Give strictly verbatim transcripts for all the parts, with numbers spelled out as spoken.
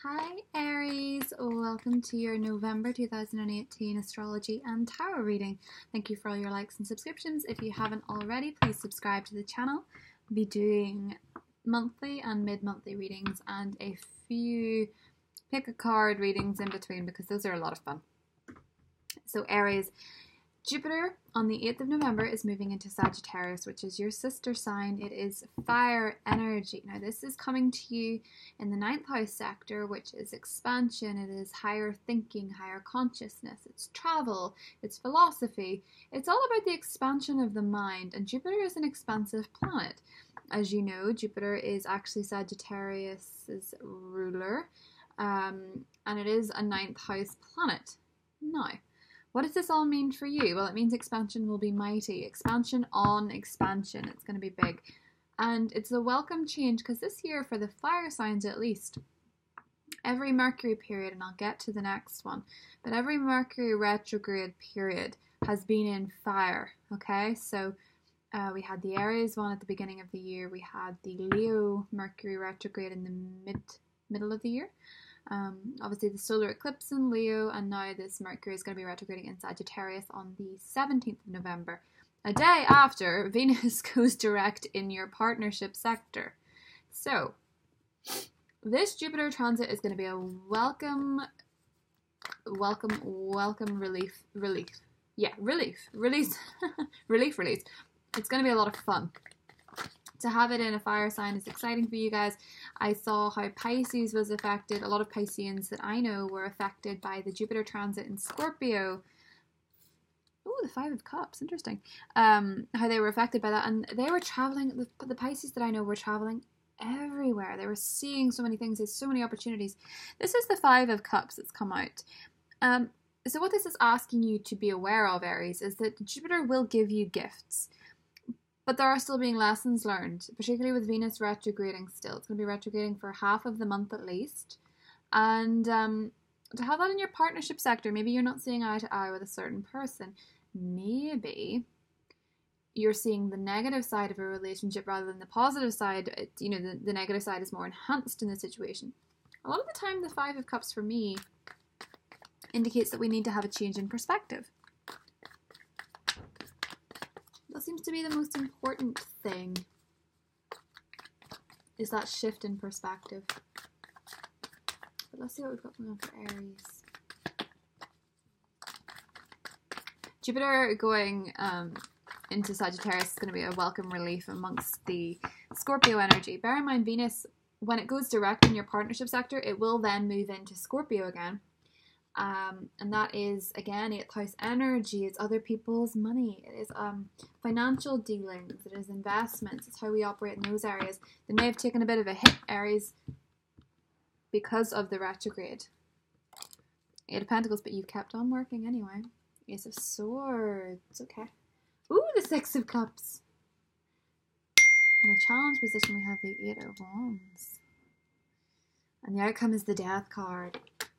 Hi Aries, welcome to your November two thousand eighteen astrology and tarot reading. Thank you for all your likes and subscriptions. If you haven't already, please subscribe to the channel. I'll be doing monthly and mid-monthly readings and a few pick a card readings in between because those are a lot of fun. So Aries, Jupiter on the eighth of November is moving into Sagittarius, which is your sister sign. It is fire energy. Now this is coming to you in the ninth house sector, which is expansion. It is higher thinking, higher consciousness. It's travel. It's philosophy. It's all about the expansion of the mind. And Jupiter is an expansive planet. As you know, Jupiter is actually Sagittarius's ruler. Um, and it is a ninth house planet. Now, what does this all mean for you? Well, it means expansion will be mighty. Expansion on expansion. It's going to be big. And it's a welcome change because this year, for the fire signs at least, every Mercury period, and I'll get to the next one, but every Mercury retrograde period has been in fire, okay? So uh, we had the Aries one at the beginning of the year. We had the Leo Mercury retrograde in the mid middle of the year. Um, obviously the solar eclipse in Leo, and now this Mercury is going to be retrograding in Sagittarius on the seventeenth of November, a day after Venus goes direct in your partnership sector. So this Jupiter transit is going to be a welcome, welcome, welcome relief, relief, yeah, relief, release, relief, release. It's going to be a lot of fun. To have it in a fire sign is exciting for you guys. I saw how Pisces was affected. A lot of Pisceans that I know were affected by the Jupiter transit in Scorpio. Oh, the Five of Cups. Interesting. Um, how they were affected by that. And they were traveling. The, the Pisces that I know were traveling everywhere. They were seeing so many things. There's so many opportunities. This is the Five of Cups that's come out. Um, so what this is asking you to be aware of, Aries, is that Jupiter will give you gifts. But there are still being lessons learned, particularly with Venus retrograding still. It's going to be retrograding for half of the month at least. And um, to have that in your partnership sector, maybe you're not seeing eye to eye with a certain person. Maybe you're seeing the negative side of a relationship rather than the positive side. It, you know, the, the negative side is more enhanced in the situation. A lot of the time, the Five of Cups for me indicates that we need to have a change in perspective. That seems to be the most important thing, is that shift in perspective. But let's see what we've got going on for Aries. Jupiter going um, into Sagittarius is going to be a welcome relief amongst the Scorpio energy. Bear in mind, Venus, when it goes direct in your partnership sector, it will then move into Scorpio again. Um, and that is, again, eighth house energy. It's other people's money. It is um, financial dealings. It is investments. It's how we operate in those areas. They may have taken a bit of a hit, Aries, because of the retrograde. Eight of Pentacles, but you've kept on working anyway. Ace of Swords. Okay. Ooh, the Six of Cups. In the challenge position, we have the Eight of Wands. And the outcome is the Death card.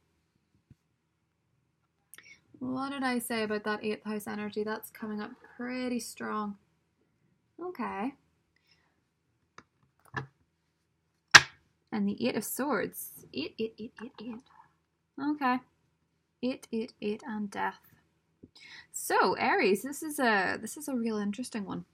What did I say about that eighth house energy? That's coming up pretty strong. Okay. And the Eight of Swords. Eight, eight, eight, eight, eight. Okay. Eight, eight, eight, and death. So, Aries, this is a this is a real interesting one.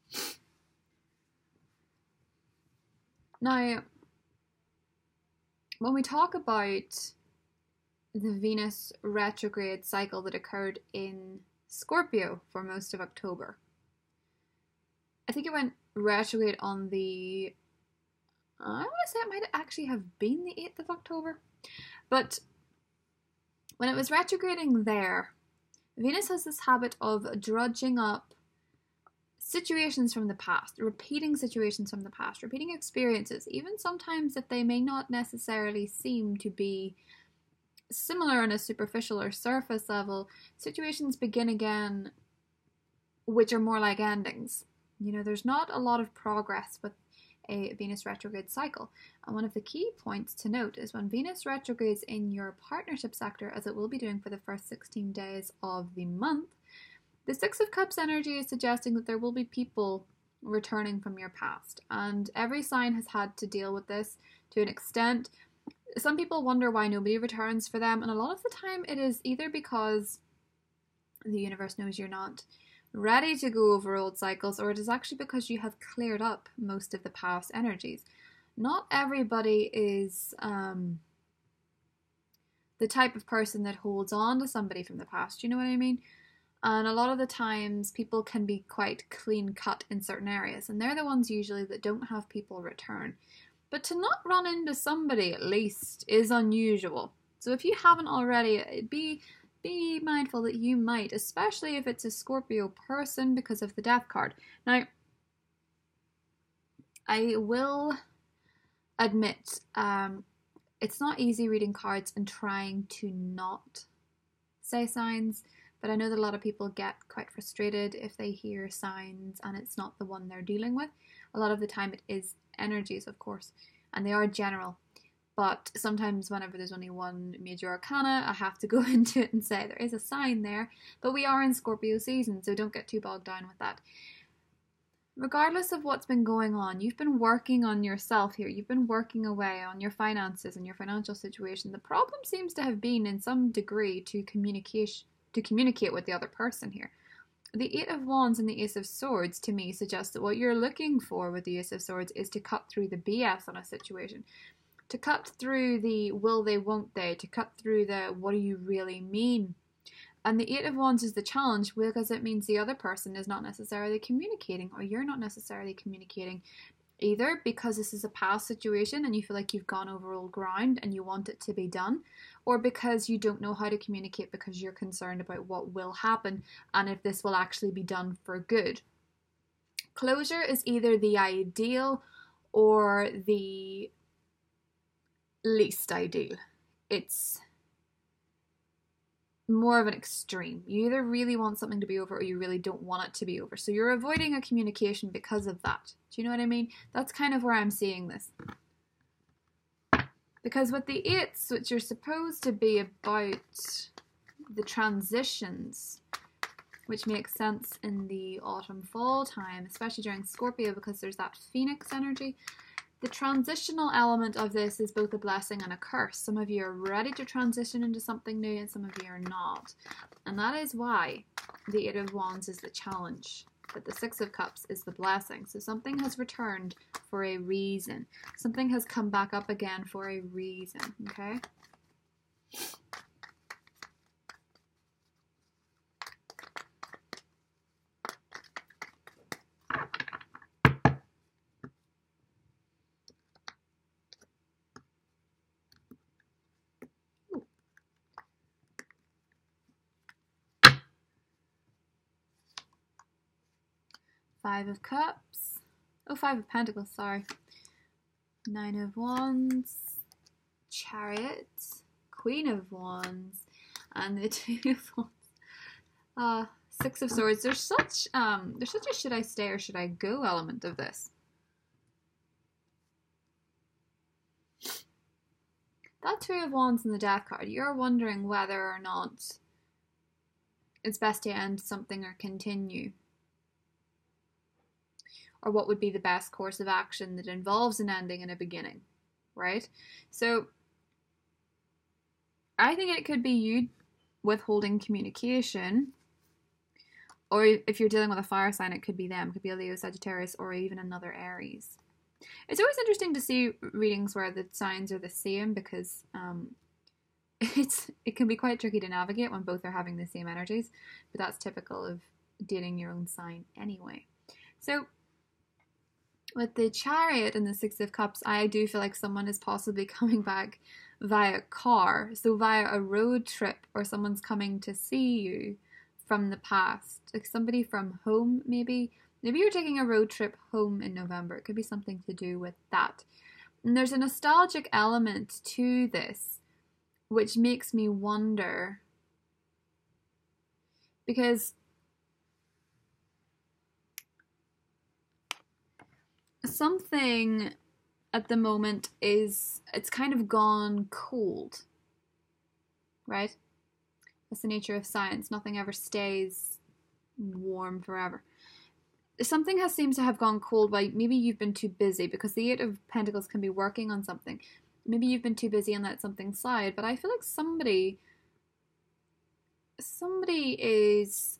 Now, when we talk about the Venus retrograde cycle that occurred in Scorpio for most of October, I think it went retrograde on the, I want to say it might actually have been the eighth of October, but when it was retrograding there, Venus has this habit of drudging up situations from the past, repeating situations from the past, repeating experiences, even sometimes if they may not necessarily seem to be similar on a superficial or surface level. Situations begin again which are more like endings. You know, there's not a lot of progress with a Venus retrograde cycle. And one of the key points to note is when Venus retrogrades in your partnership sector, as it will be doing for the first sixteen days of the month, the Six of Cups energy is suggesting that there will be people returning from your past. And every sign has had to deal with this to an extent. some people wonder why nobody returns for them, and a lot of the time it is either because the universe knows you're not ready to go over old cycles, or it is actually because you have cleared up most of the past energies. Not everybody is um, the type of person that holds on to somebody from the past, you know what I mean? And a lot of the times people can be quite clean cut in certain areas, and they're the ones usually that don't have people return. But to not run into somebody, at least, is unusual. So if you haven't already, be be mindful that you might, especially if it's a Scorpio person, because of the Death card. Now, I will admit, um, it's not easy reading cards and trying to not say signs, but I know that a lot of people get quite frustrated if they hear signs and it's not the one they're dealing with. A lot of the time it is energies, of course, and they are general. But sometimes whenever there's only one major arcana, I have to go into it and say there is a sign there. But we are in Scorpio season, so don't get too bogged down with that. Regardless of what's been going on, you've been working on yourself here. You've been working away on your finances and your financial situation. The problem seems to have been, in some degree, to communication, to communicate with the other person here. The Eight of Wands and the Ace of Swords, to me, suggest that what you're looking for with the Ace of Swords is to cut through the B S on a situation. To cut through the will they, won't they, to cut through the what do you really mean. And the Eight of Wands is the challenge, because it means the other person is not necessarily communicating, or you're not necessarily communicating, either because this is a past situation and you feel like you've gone over old ground and you want it to be done, or because you don't know how to communicate because you're concerned about what will happen and if this will actually be done for good. Closure is either the ideal or the least ideal. It's more of an extreme. You either really want something to be over or you really don't want it to be over. So you're avoiding a communication because of that. Do you know what I mean? That's kind of where I'm seeing this. Because with the eights, which are supposed to be about the transitions, which makes sense in the autumn-fall time, especially during Scorpio, because there's that Phoenix energy. The transitional element of this is both a blessing and a curse. Some of you are ready to transition into something new and some of you are not. And that is why the Eight of Wands is the challenge, but the Six of Cups is the blessing. So something has returned for a reason. Something has come back up again for a reason, okay? Five of Cups. Oh, Five of Pentacles, sorry. Nine of Wands. Chariot. Queen of Wands. And the Two of Wands. Uh, Six of Swords. There's such, um, there's such a should I stay or should I go element of this. That Two of Wands in the Death card, you're wondering whether or not it's best to end something or continue. Or what would be the best course of action that involves an ending and a beginning, right? So I think it could be you withholding communication, or if you're dealing with a fire sign, it could be them. It could be a Leo, Sagittarius, or even another Aries. It's always interesting to see readings where the signs are the same, because um, it's it can be quite tricky to navigate when both are having the same energies, but that's typical of dating your own sign anyway. So with the Chariot and the Six of Cups, I do feel like someone is possibly coming back via car, so via a road trip, or someone's coming to see you from the past, like somebody from home maybe. Maybe you're taking a road trip home in November. It could be something to do with that. And there's a nostalgic element to this, which makes me wonder, because something at the moment is, it's kind of gone cold, right? That's the nature of science. Nothing ever stays warm forever. Something has seemed to have gone cold while maybe you've been too busy, because the Eight of Pentacles can be working on something. maybe you've been too busy and let something slide, but I feel like somebody, somebody is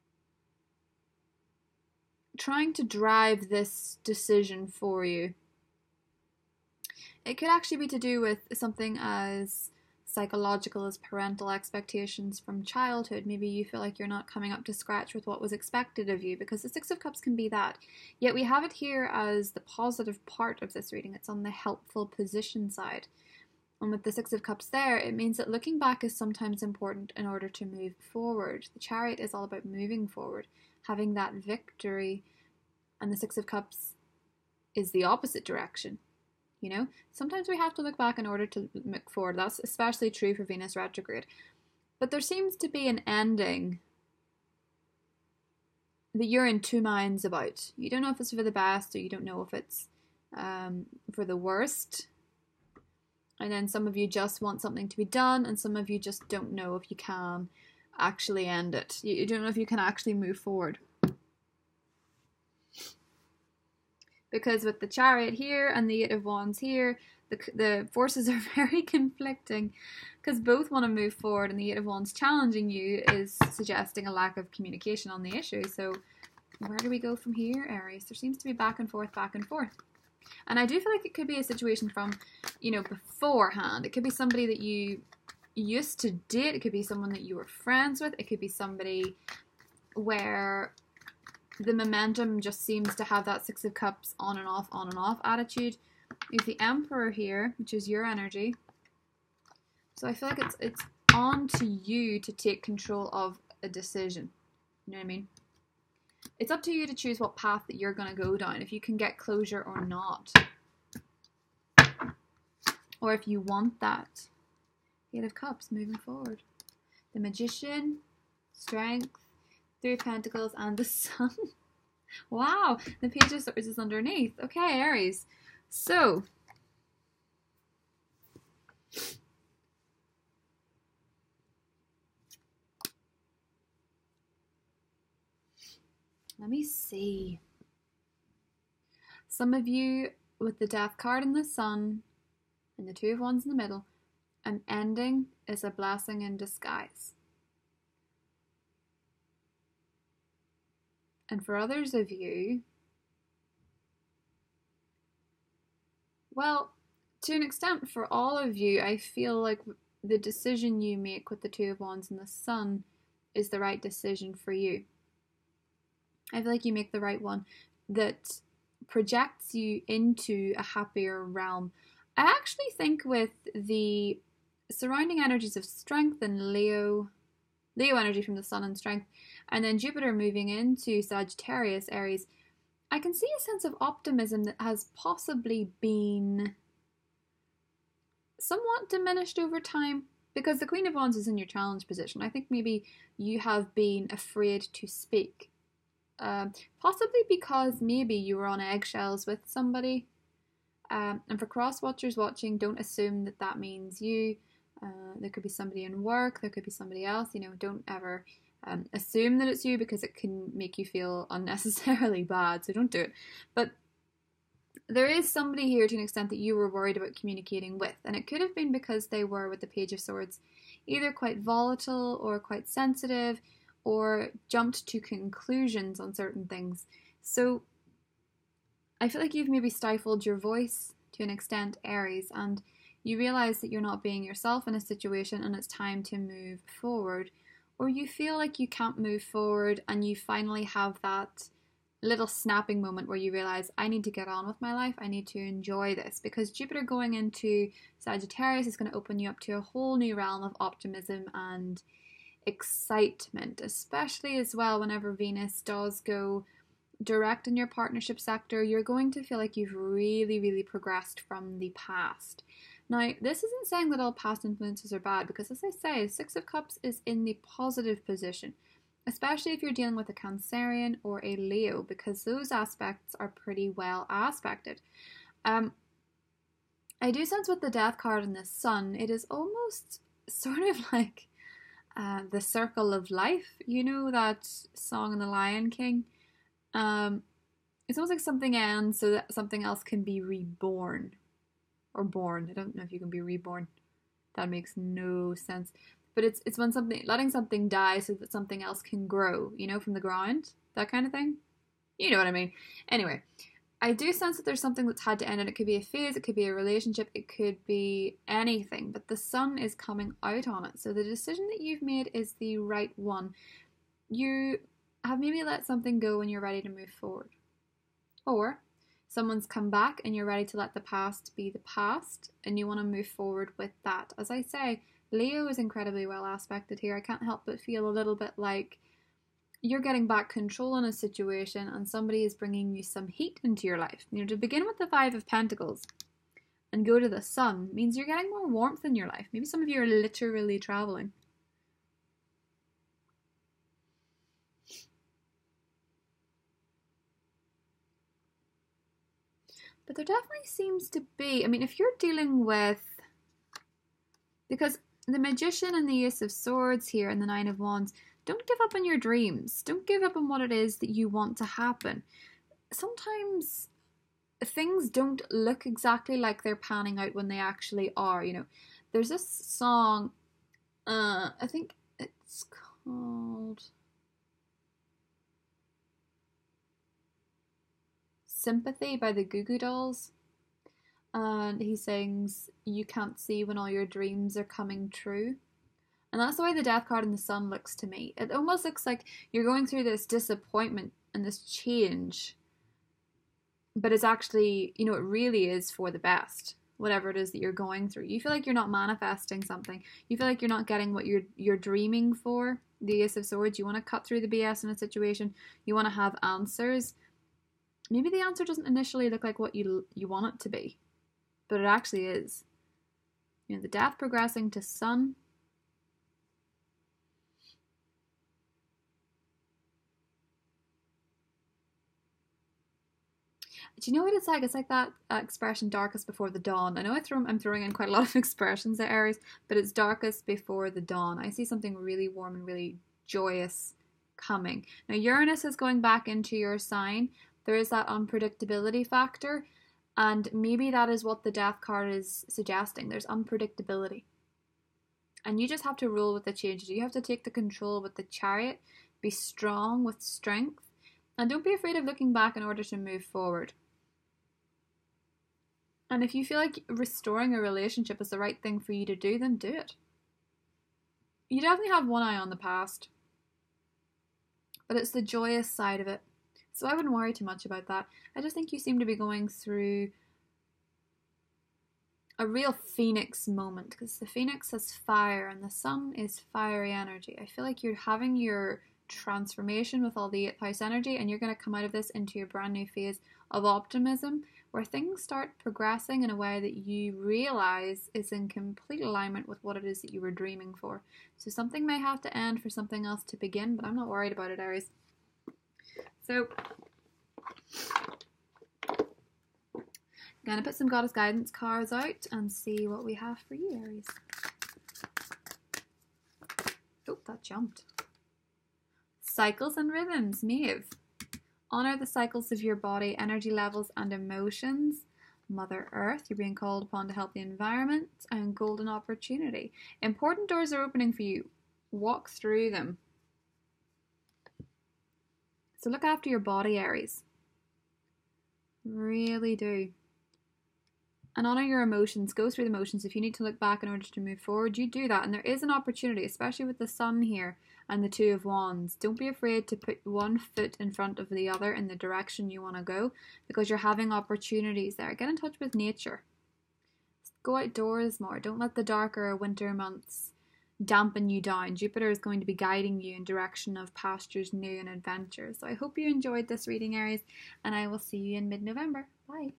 trying to drive this decision for you. It could actually be to do with something as psychological as parental expectations from childhood. Maybe you feel like you're not coming up to scratch with what was expected of you, because the Six of Cups can be that. Yet we have it here as the positive part of this reading. It's on the helpful position side. And with the Six of Cups there, it means that looking back is sometimes important in order to move forward. The Chariot is all about moving forward, having that victory. And the Six of Cups is the opposite direction. You know, sometimes we have to look back in order to look forward. That's especially true for Venus retrograde. But there seems to be an ending that you're in two minds about. You don't know if it's for the best, or you don't know if it's um, for the worst. And then some of you just want something to be done, and some of you just don't know if you can actually end it. You don't know if you can actually move forward. Because with the Chariot here and the Eight of Wands here, the, the forces are very conflicting, because both want to move forward, and the Eight of Wands challenging you is suggesting a lack of communication on the issue. So where do we go from here, Aries? There seems to be back and forth, back and forth. And I do feel like it could be a situation from, you know, beforehand. It could be somebody that you used to date. It could be someone that you were friends with. It could be somebody where the momentum just seems to have that Six of Cups on and off, on and off attitude. You have the Emperor here, which is your energy. So I feel like it's it's on to you to take control of a decision. You know what I mean? It's up to you to choose what path that you're going to go down, if you can get closure or not. Or if you want that. Eight of Cups, moving forward. The Magician, Strength, Three of Pentacles, and the Sun. Wow, the Page of Swords is underneath. Okay, Aries. So, let me see. Some of you with the Death card and the Sun and the Two of Wands in the middle, an ending is a blessing in disguise. And for others of you, well, to an extent, for all of you, I feel like the decision you make with the Two of Wands and the Sun is the right decision for you. I feel like you make the right one that projects you into a happier realm. I actually think with the surrounding energies of Strength and Leo, Leo energy from the Sun and Strength, and then Jupiter moving into Sagittarius, Aries, I can see a sense of optimism that has possibly been somewhat diminished over time, because the Queen of Wands is in your challenge position. I think maybe you have been afraid to speak. Um, possibly because maybe you were on eggshells with somebody. Um, and for cross-watchers watching, don't assume that that means you. Uh, there could be somebody in work, there could be somebody else. You know, don't ever um, assume that it's you, because it can make you feel unnecessarily bad, so don't do it. But there is somebody here to an extent that you were worried about communicating with, and it could have been because they were, with the Page of Swords, either quite volatile or quite sensitive, or jumped to conclusions on certain things. So I feel like you've maybe stifled your voice to an extent, Aries, and you realize that you're not being yourself in a situation and it's time to move forward. Or you feel like you can't move forward and you finally have that little snapping moment where you realize, I need to get on with my life, I need to enjoy this, because Jupiter going into Sagittarius is going to open you up to a whole new realm of optimism and excitement, especially as well whenever Venus does go direct in your partnership sector. You're going to feel like you've really, really progressed from the past. Now, this isn't saying that all past influences are bad, because as I say, Six of Cups is in the positive position, especially if you're dealing with a Cancerian or a Leo, because those aspects are pretty well aspected. Um, I do sense with the Death card and the Sun, it is almost sort of like uh, the circle of life. You know that song in The Lion King? Um, it's almost like something ends so that something else can be reborn. or born. I don't know if you can be reborn. That makes no sense. But it's it's when something, letting something die so that something else can grow, you know, from the ground, that kind of thing. You know what I mean. Anyway, I do sense that there's something that's had to end, and it could be a phase, it could be a relationship, it could be anything, but the sun is coming out on it. So the decision that you've made is the right one. You have maybe let something go and you're ready to move forward. Or someone's come back and you're ready to let the past be the past and you want to move forward with that. As I say, Leo is incredibly well aspected here. I can't help but feel a little bit like you're getting back control in a situation and somebody is bringing you some heat into your life. You know, to begin with the Five of Pentacles and go to the Sun means you're getting more warmth in your life. Maybe some of you are literally traveling. But there definitely seems to be, I mean, if you're dealing with, because the Magician and the Ace of Swords here and the Nine of Wands, don't give up on your dreams. Don't give up on what it is that you want to happen. Sometimes things don't look exactly like they're panning out when they actually are, you know. There's this song, uh, I think it's called Sympathy by the Goo Goo Dolls. And he sings, you can't see when all your dreams are coming true. And that's the way the Death card in the Sun looks to me. It almost looks like you're going through this disappointment and this change. But it's actually, you know, it really is for the best. Whatever it is that you're going through. You feel like you're not manifesting something. You feel like you're not getting what you're you're dreaming for. The Ace of Swords, you want to cut through the B S in a situation. You want to have answers. Maybe the answer doesn't initially look like what you you want it to be. But it actually is. You know, the Death progressing to Sun. Do you know what it's like? It's like that uh, expression, darkest before the dawn. I know I throw, I'm throwing in quite a lot of expressions at Aries, but it's darkest before the dawn. I see something really warm and really joyous coming. Now, Uranus is going back into your sign. There is that unpredictability factor, and maybe that is what the Death card is suggesting. There's unpredictability. And you just have to roll with the changes. You have to take the control with the Chariot, be strong with strength, and don't be afraid of looking back in order to move forward. And if you feel like restoring a relationship is the right thing for you to do, then do it. You definitely have one eye on the past, but it's the joyous side of it. So I wouldn't worry too much about that. I just think you seem to be going through a real phoenix moment, because the phoenix has fire and the sun is fiery energy. I feel like you're having your transformation with all the eighth house energy, and you're going to come out of this into your brand new phase of optimism, where things start progressing in a way that you realize is in complete alignment with what it is that you were dreaming for. So something may have to end for something else to begin, but I'm not worried about it, Aries. So I'm going to put some Goddess Guidance cards out and see what we have for you, Aries. Oh, that jumped. Cycles and rhythms, Maeve. Honor the cycles of your body, energy levels and emotions. Mother Earth, you're being called upon to help the environment. And golden opportunity. Important doors are opening for you. Walk through them. So look after your body, Aries. Really do. And honor your emotions. Go through the emotions. If you need to look back in order to move forward, you do that. And there is an opportunity, especially with the sun here and the Two of Wands. Don't be afraid to put one foot in front of the other in the direction you want to go, because you're having opportunities there. Get in touch with nature. Go outdoors more. Don't let the darker winter months dampen you down. Jupiter is going to be guiding you in direction of pastures new and adventure. So I hope you enjoyed this reading, Aries, and I will see you in mid-November. Bye.